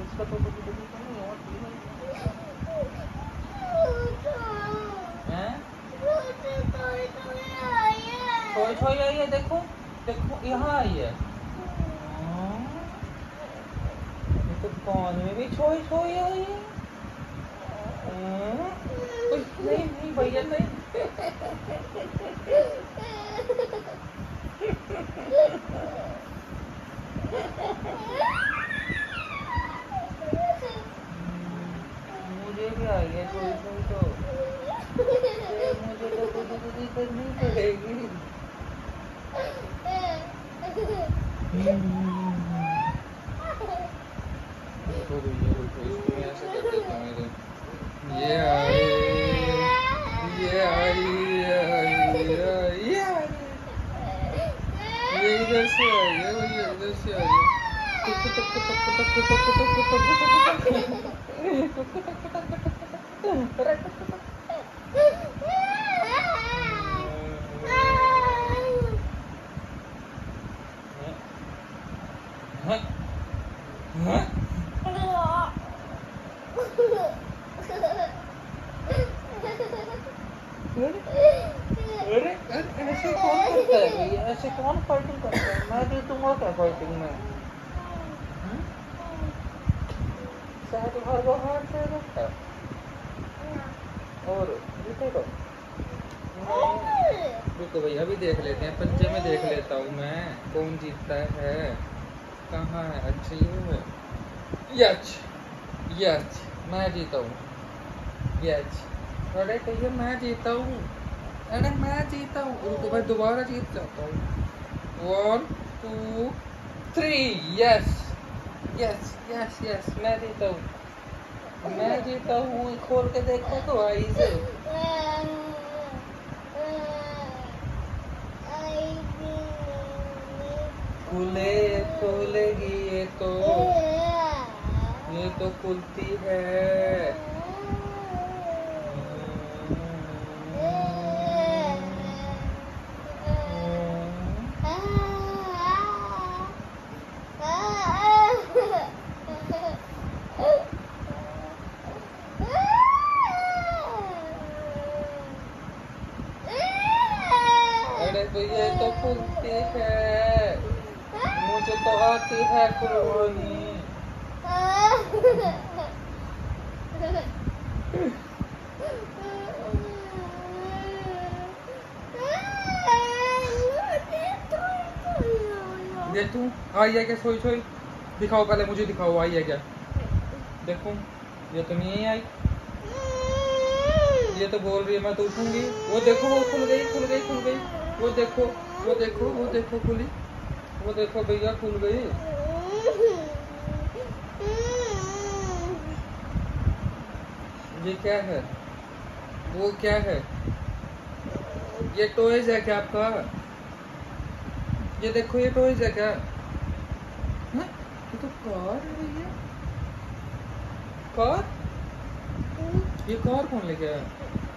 इसका तो कुछ नहीं है। छोई छोई आई है, देखो देखो यहाँ आई है। ये तो कान में भी छोई छोई आई है। नहीं नहीं भैया नहीं। मुझे भी आई है छोई छोई तो मुझे तो खुद करनी पड़ेगी। ये आई ये आई ये इधर से आई है, भैया इधर से आई है। अरे ऐसे कौन करता है भैया, ऐसे कौन फाइटिंग करता है? मैं जीतूंगा क्या फाइटिंग में? शायद हर वो हार से रहता है और जीतेगा। रुको भैया अभी देख लेते हैं, पंजे में देख लेता हूँ मैं कौन जीतता है। कहाँ है? अच्छा ये है। यच यच मैं जीता हूँ। यच अरे भैया मैं जीता हूँ, अरे मैं जीता हूँ। रुको भाई दोबारा जीत जाता हूँ। 1 2 3 यस यस यस यस मैं जीता हूँ, मैं जीता हूँ। खोल के देखो तो आई से खुले खोलेगी ये तो खुलती है। अरे भैया तो खुलती है, मुझे तो आती है खुलवानी। ये तू आई है क्या? सोई सोई दिखाओ, पहले मुझे दिखाओ आई है क्या। देखो ये तो नहीं आई, ये तो बोल रही है मैं तो उठूंगी। वो देखो वो खुल गई खुल गई खुल गई। वो देखो वो देखो वो देखो खुली, वो देखो भैया खुल गई। ये क्या है? वो क्या है? ये टॉयज है क्या आपका? ये देखो ये टॉयज है क्या? हाँ? ये तो कार है भैया, कार। ये कार कौन लेके आया?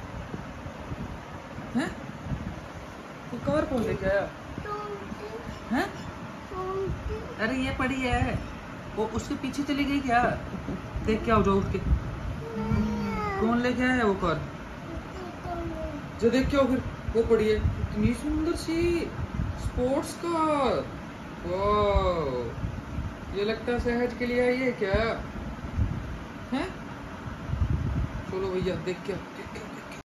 हैं? ये कार कौन लेके आया? हैं? अरे ये पड़ी है, वो उसके पीछे चली गई क्या? देख के आओ जाओ उठ के। कौन लेके आया वो कार? जो देख के आओ फिर। वो पड़ी है इतनी सुंदर सी स्पोर्ट्स कार। वाह, ये लगता है सहज के लिए आई है क्या? हैं? चलो भैया देख के